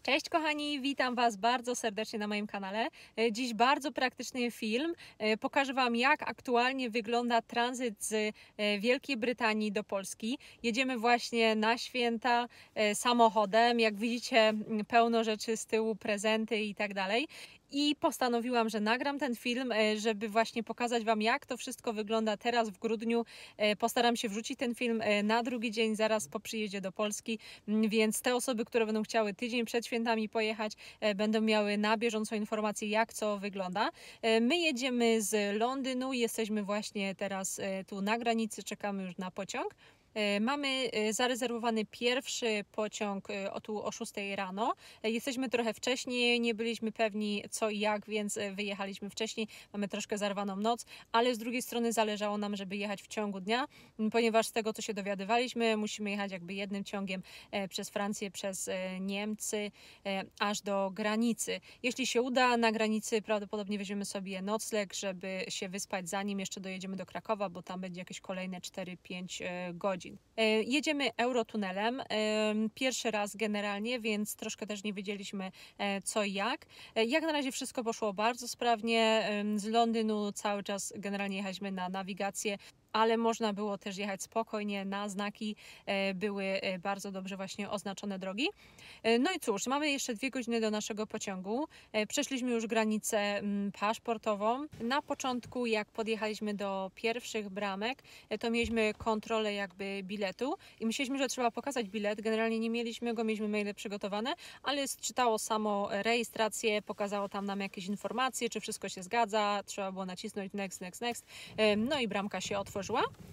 Cześć kochani, witam Was bardzo serdecznie na moim kanale. Dziś bardzo praktyczny film. Pokażę Wam, jak aktualnie wygląda tranzyt z Wielkiej Brytanii do Polski. Jedziemy właśnie na święta samochodem. Jak widzicie, pełno rzeczy z tyłu, prezenty i tak dalej. I postanowiłam, że nagram ten film, żeby właśnie pokazać Wam, jak to wszystko wygląda teraz w grudniu. Postaram się wrzucić ten film na drugi dzień, zaraz po przyjeździe do Polski, więc te osoby, które będą chciały tydzień przed świętami pojechać, będą miały na bieżąco informacje, jak co wygląda. My jedziemy z Londynu, jesteśmy właśnie teraz tu na granicy, czekamy już na pociąg. Mamy zarezerwowany pierwszy pociąg o 6 rano. Jesteśmy trochę wcześniej, nie byliśmy pewni co i jak, więc wyjechaliśmy wcześniej. Mamy troszkę zarwaną noc, ale z drugiej strony zależało nam, żeby jechać w ciągu dnia, ponieważ z tego, co się dowiadywaliśmy, musimy jechać jakby jednym ciągiem przez Francję, przez Niemcy, aż do granicy. Jeśli się uda, na granicy prawdopodobnie weźmiemy sobie nocleg, żeby się wyspać, zanim jeszcze dojedziemy do Krakowa, bo tam będzie jakieś kolejne 4-5 godzin. Jedziemy Eurotunelem, pierwszy raz generalnie, więc troszkę też nie wiedzieliśmy co i jak. Jak na razie wszystko poszło bardzo sprawnie, z Londynu cały czas generalnie jechaliśmy na nawigację, ale można było też jechać spokojnie na znaki, były bardzo dobrze właśnie oznaczone drogi. No i cóż, mamy jeszcze 2 godziny do naszego pociągu. Przeszliśmy już granicę paszportową. Na początku, jak podjechaliśmy do pierwszych bramek, to mieliśmy kontrolę jakby biletu i myśleliśmy, że trzeba pokazać bilet. Generalnie nie mieliśmy go, mieliśmy maile przygotowane, ale czytało samo rejestrację, pokazało tam nam jakieś informacje, czy wszystko się zgadza, trzeba było nacisnąć next, next, next, no i bramka się otworzyła.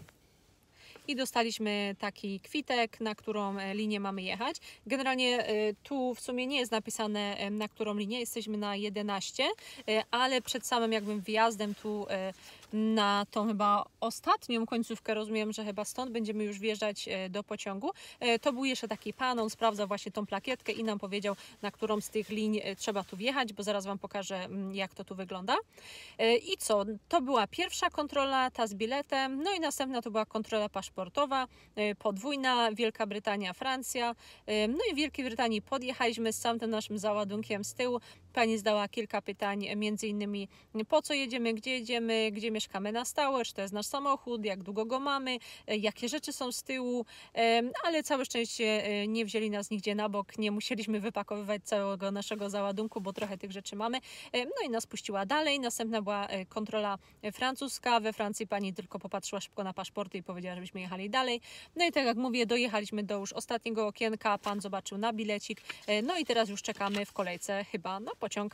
I dostaliśmy taki kwitek, na którą linię mamy jechać. Generalnie tu w sumie nie jest napisane, na którą linię, jesteśmy na 11, ale przed samym jakby wjazdem tu na tą chyba ostatnią końcówkę, rozumiem, że chyba stąd będziemy już wjeżdżać do pociągu. To był jeszcze taki pan, on sprawdzał właśnie tą plakietkę i nam powiedział, na którą z tych linii trzeba tu wjechać, bo zaraz Wam pokażę, jak to tu wygląda. I co? To była pierwsza kontrola, ta z biletem, no i następna to była kontrola paszportowa, podwójna, Wielka Brytania, Francja. No i w Wielkiej Brytanii podjechaliśmy z całym tym naszym załadunkiem z tyłu. Pani zadała kilka pytań, między innymi po co jedziemy, gdzie mieszkamy na stałe, czy to jest nasz samochód, jak długo go mamy, jakie rzeczy są z tyłu, ale całe szczęście nie wzięli nas nigdzie na bok, nie musieliśmy wypakowywać całego naszego załadunku, bo trochę tych rzeczy mamy. No i nas puściła dalej. Następna była kontrola francuska. We Francji pani tylko popatrzyła szybko na paszporty i powiedziała, żebyśmy jechali dalej. No i tak jak mówię, dojechaliśmy do już ostatniego okienka, pan zobaczył na bilecik, no i teraz już czekamy w kolejce chyba na pociąg.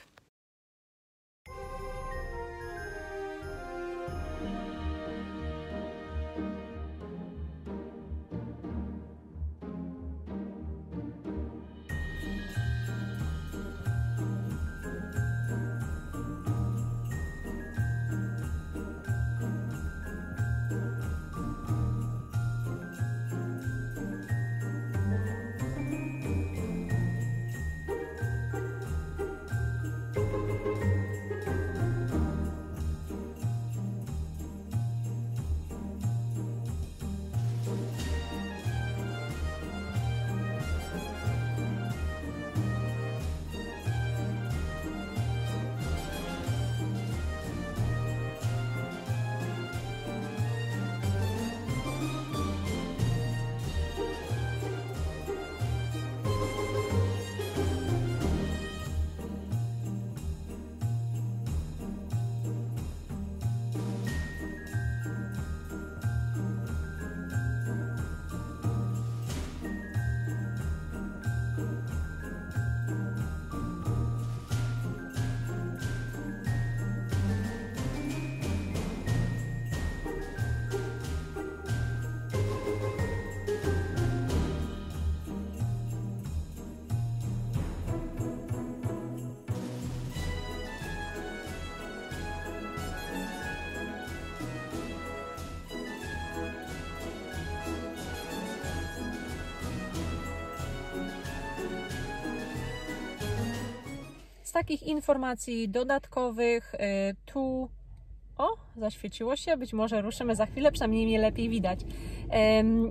takich informacji dodatkowych tu, o, zaświeciło się, być może ruszymy za chwilę, przynajmniej mnie lepiej widać.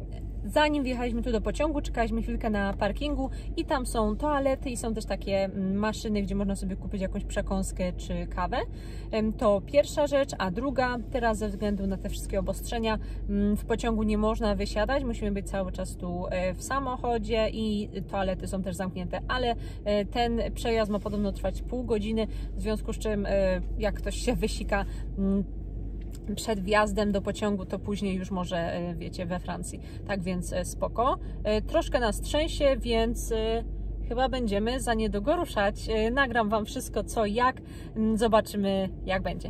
Zanim wjechaliśmy tu do pociągu, czekaliśmy chwilkę na parkingu i tam są toalety i są też takie maszyny, gdzie można sobie kupić jakąś przekąskę czy kawę. To pierwsza rzecz, a druga, teraz ze względu na te wszystkie obostrzenia w pociągu nie można wysiadać, musimy być cały czas tu w samochodzie i toalety są też zamknięte, ale ten przejazd ma podobno trwać pół godziny, w związku z czym jak ktoś się wysika przed wjazdem do pociągu, to później już może, wiecie, we Francji. Tak więc spoko. Troszkę nas trzęsie, więc chyba będziemy za niedługo ruszać. Nagram Wam wszystko co jak. Zobaczymy jak będzie.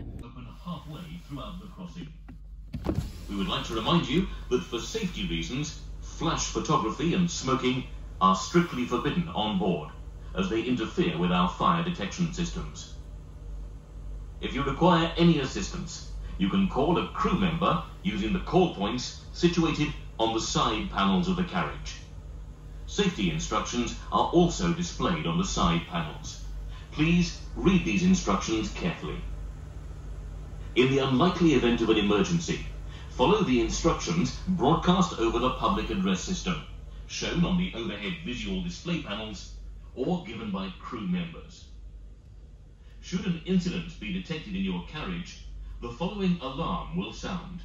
We would like to remind you that for safety reasons, flash photography and smoking are strictly forbidden on board, as they interfere with our fire detection systems. If you require any assistance, you can call a crew member using the call points situated on the side panels of the carriage. Safety instructions are also displayed on the side panels. Please read these instructions carefully. In the unlikely event of an emergency, follow the instructions broadcast over the public address system, shown on the overhead visual display panels, or given by crew members. Should an incident be detected in your carriage, the following alarm will sound.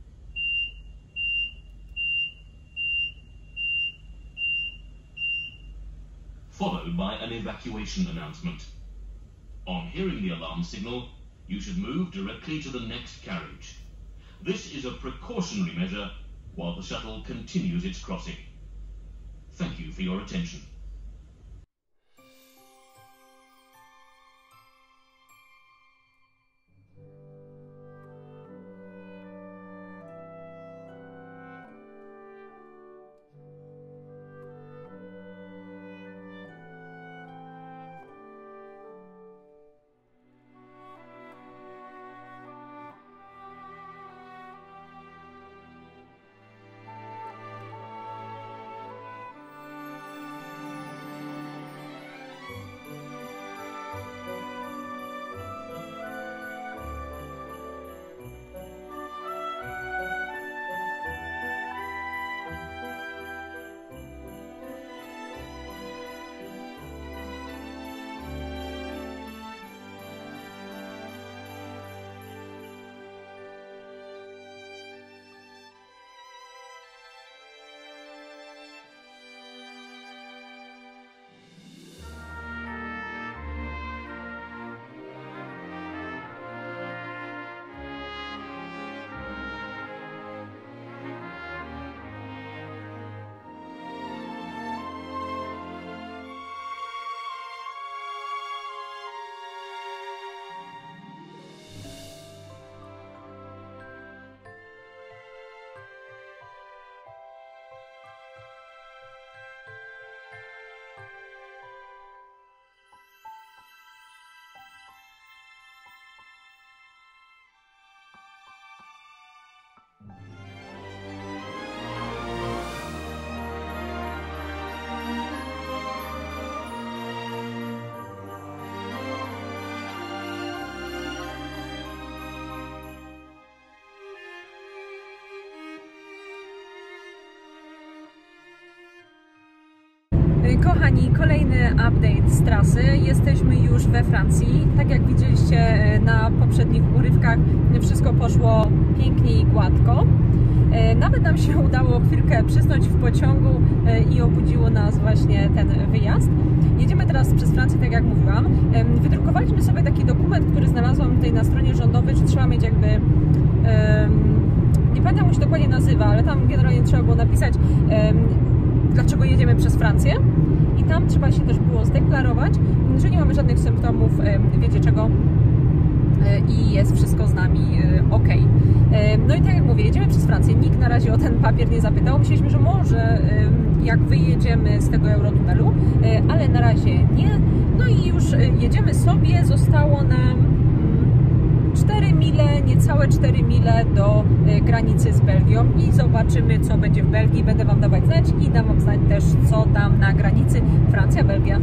Followed by an evacuation announcement. On hearing the alarm signal, you should move directly to the next carriage. This is a precautionary measure while the shuttle continues its crossing. Thank you for your attention. Kochani, kolejny update z trasy. Jesteśmy już we Francji. Tak jak widzieliście na poprzednich urywkach, wszystko poszło pięknie i gładko. Nawet nam się udało chwilkę przysnąć w pociągu i obudziło nas właśnie ten wyjazd. Jedziemy teraz przez Francję, tak jak mówiłam. Wydrukowaliśmy sobie taki dokument, który znalazłam tutaj na stronie rządowej, że trzeba mieć jakby... nie pamiętam, jak się dokładnie nazywa, ale tam generalnie trzeba było napisać, dlaczego jedziemy przez Francję. I tam trzeba się też było zdeklarować, że nie mamy żadnych symptomów, wiecie czego, i jest wszystko z nami ok. No i tak jak mówię, jedziemy przez Francję. Nikt na razie o ten papier nie zapytał. Myśleliśmy, że może jak wyjedziemy z tego Eurotunelu, ale na razie nie. No i już jedziemy sobie. Zostało nam 4 mile, niecałe 4 mile do granicy z Belgią i zobaczymy, co będzie w Belgii. Będę Wam dawać znać i dam Wam znać też, co tam na granicy Francja-Belgia.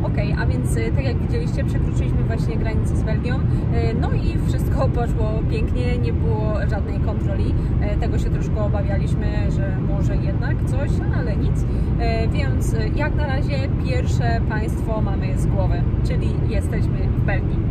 A więc tak jak widzieliście, przekroczyliśmy właśnie granicę z Belgią, no i wszystko poszło pięknie, nie było żadnej kontroli, tego się troszkę obawialiśmy, że może jednak coś, ale nic, więc jak na razie pierwsze państwo mamy z głowy, czyli jesteśmy w Belgii.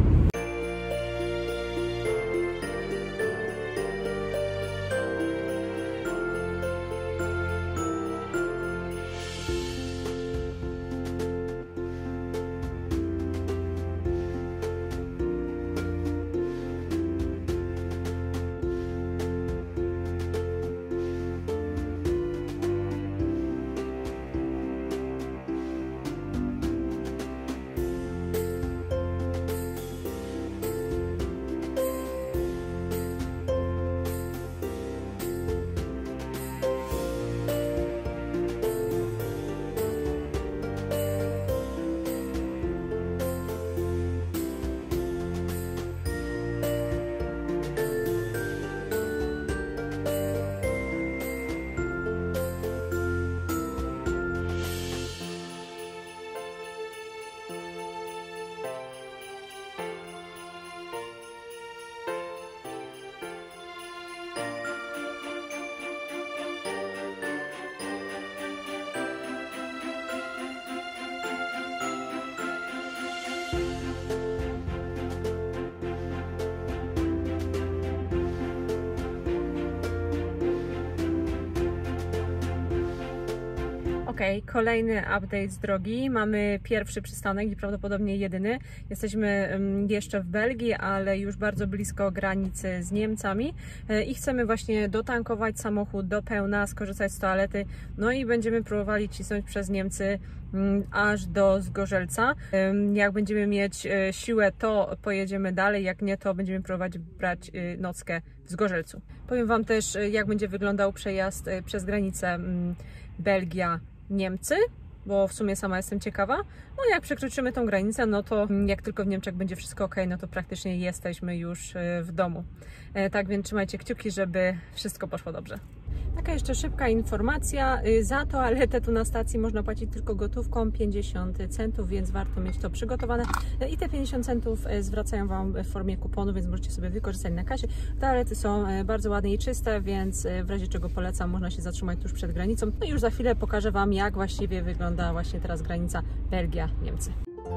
Kolejny update z drogi. Mamy pierwszy przystanek i prawdopodobnie jedyny. Jesteśmy jeszcze w Belgii, ale już bardzo blisko granicy z Niemcami i chcemy właśnie dotankować samochód do pełna, skorzystać z toalety, no i będziemy próbowali cisnąć przez Niemcy aż do Zgorzelca. Jak będziemy mieć siłę, to pojedziemy dalej, jak nie, to będziemy próbować brać nockę w Zgorzelcu. Powiem Wam też, jak będzie wyglądał przejazd przez granicę Belgia-Niemcy, bo w sumie sama jestem ciekawa. No jak przekroczymy tą granicę, no to jak tylko w Niemczech będzie wszystko ok, no to praktycznie jesteśmy już w domu. Tak więc trzymajcie kciuki, żeby wszystko poszło dobrze. Taka jeszcze szybka informacja, za toaletę tu na stacji można płacić tylko gotówką 50 centów, więc warto mieć to przygotowane i te 50 centów zwracają Wam w formie kuponu, więc możecie sobie wykorzystać na kasie. Toalety są bardzo ładne i czyste, więc w razie czego polecam, można się zatrzymać tuż przed granicą. No i już za chwilę pokażę Wam, jak właściwie wygląda właśnie teraz granica Belgia-Niemcy.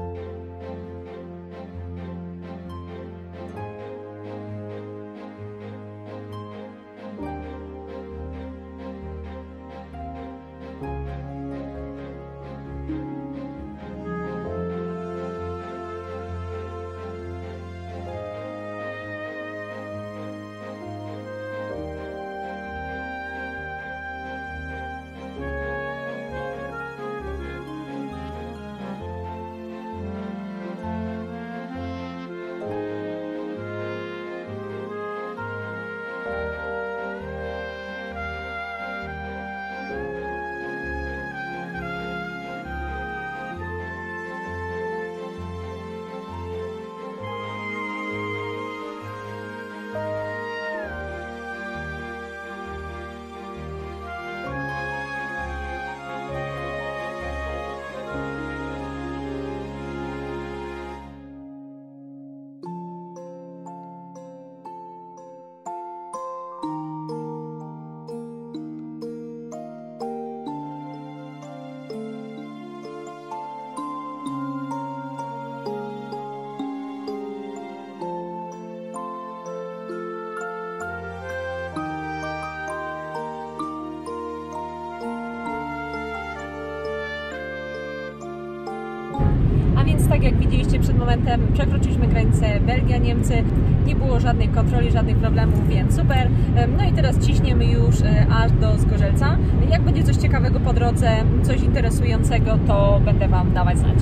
Tak jak widzieliście przed momentem, przekroczyliśmy granicę Belgia-Niemcy, nie było żadnej kontroli, żadnych problemów, więc super. No i teraz ciśniemy już aż do Zgorzelca. Jak będzie coś ciekawego po drodze, coś interesującego, to będę Wam dawać znać.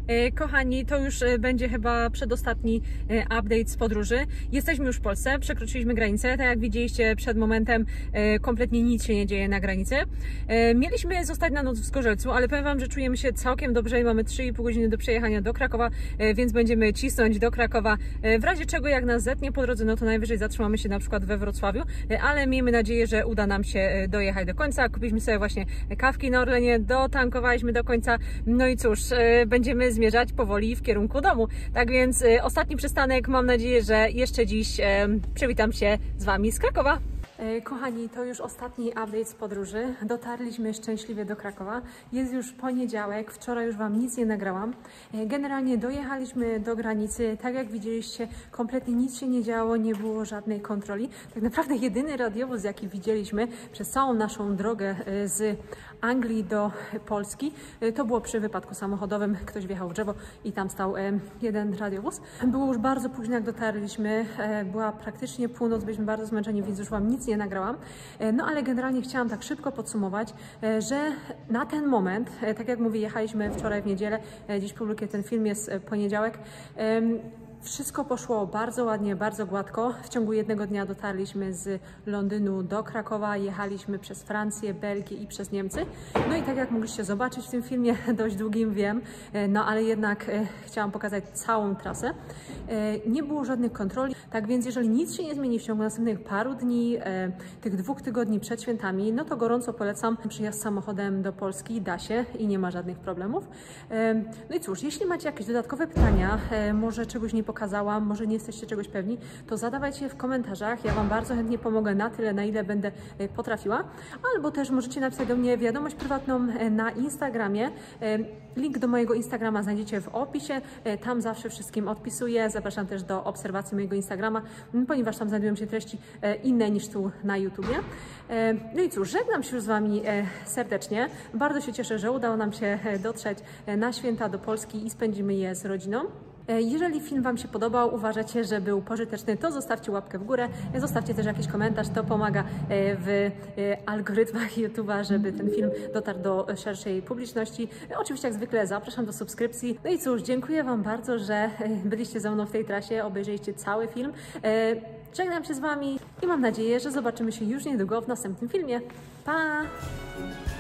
Kochani, to już będzie chyba przedostatni update z podróży. Jesteśmy już w Polsce, przekroczyliśmy granicę. Tak jak widzieliście przed momentem, kompletnie nic się nie dzieje na granicy. Mieliśmy zostać na noc w Zgorzelcu, ale powiem Wam, że czujemy się całkiem dobrze i mamy 3,5 godziny do przejechania do Krakowa, więc będziemy cisnąć do Krakowa. W razie czego, jak nas zetnie po drodze, no to najwyżej zatrzymamy się na przykład we Wrocławiu, ale miejmy nadzieję, że uda nam się dojechać do końca. Kupiliśmy sobie właśnie kawki na Orlenie, dotankowaliśmy do końca, no i cóż, będziemy zmierzać powoli w kierunku domu. Tak więc ostatni przystanek, mam nadzieję, że jeszcze dziś przywitam się z Wami z Krakowa. Kochani, to już ostatni update z podróży. Dotarliśmy szczęśliwie do Krakowa. Jest już poniedziałek, wczoraj już Wam nic nie nagrałam. Generalnie dojechaliśmy do granicy. Tak jak widzieliście, kompletnie nic się nie działo, nie było żadnej kontroli. Tak naprawdę jedyny radiowóz, jaki widzieliśmy przez całą naszą drogę z Anglii do Polski, to było przy wypadku samochodowym. Ktoś wjechał w drzewo i tam stał jeden radiowóz. Było już bardzo późno, jak dotarliśmy. Była praktycznie północ, byliśmy bardzo zmęczeni, więc już Wam nic nie nagrałam. No ale generalnie chciałam tak szybko podsumować, że na ten moment, tak jak mówię, jechaliśmy wczoraj w niedzielę, dziś publikuję ten film, jest poniedziałek. Wszystko poszło bardzo ładnie, bardzo gładko. W ciągu jednego dnia dotarliśmy z Londynu do Krakowa, jechaliśmy przez Francję, Belgię i przez Niemcy. No i tak jak mogliście zobaczyć w tym filmie, dość długim, wiem, no ale jednak chciałam pokazać całą trasę. Nie było żadnych kontroli, tak więc jeżeli nic się nie zmieni w ciągu następnych paru dni, tych 2 tygodni przed świętami, no to gorąco polecam przyjazd samochodem do Polski, da się i nie ma żadnych problemów. No i cóż, jeśli macie jakieś dodatkowe pytania, może czegoś nie pokazałam, może nie jesteście czegoś pewni, to zadawajcie je w komentarzach. Ja Wam bardzo chętnie pomogę na tyle, na ile będę potrafiła. Albo też możecie napisać do mnie wiadomość prywatną na Instagramie. Link do mojego Instagrama znajdziecie w opisie. Tam zawsze wszystkim odpisuję. Zapraszam też do obserwacji mojego Instagrama, ponieważ tam znajdują się treści inne niż tu na YouTubie. No i cóż, żegnam się już z Wami serdecznie. Bardzo się cieszę, że udało nam się dotrzeć na święta do Polski i spędzimy je z rodziną. Jeżeli film Wam się podobał, uważacie, że był pożyteczny, to zostawcie łapkę w górę, zostawcie też jakiś komentarz, to pomaga w algorytmach YouTube'a, żeby ten film dotarł do szerszej publiczności. Oczywiście jak zwykle zapraszam do subskrypcji. No i cóż, dziękuję Wam bardzo, że byliście ze mną w tej trasie, obejrzeliście cały film. Żegnam się z Wami i mam nadzieję, że zobaczymy się już niedługo w następnym filmie. Pa!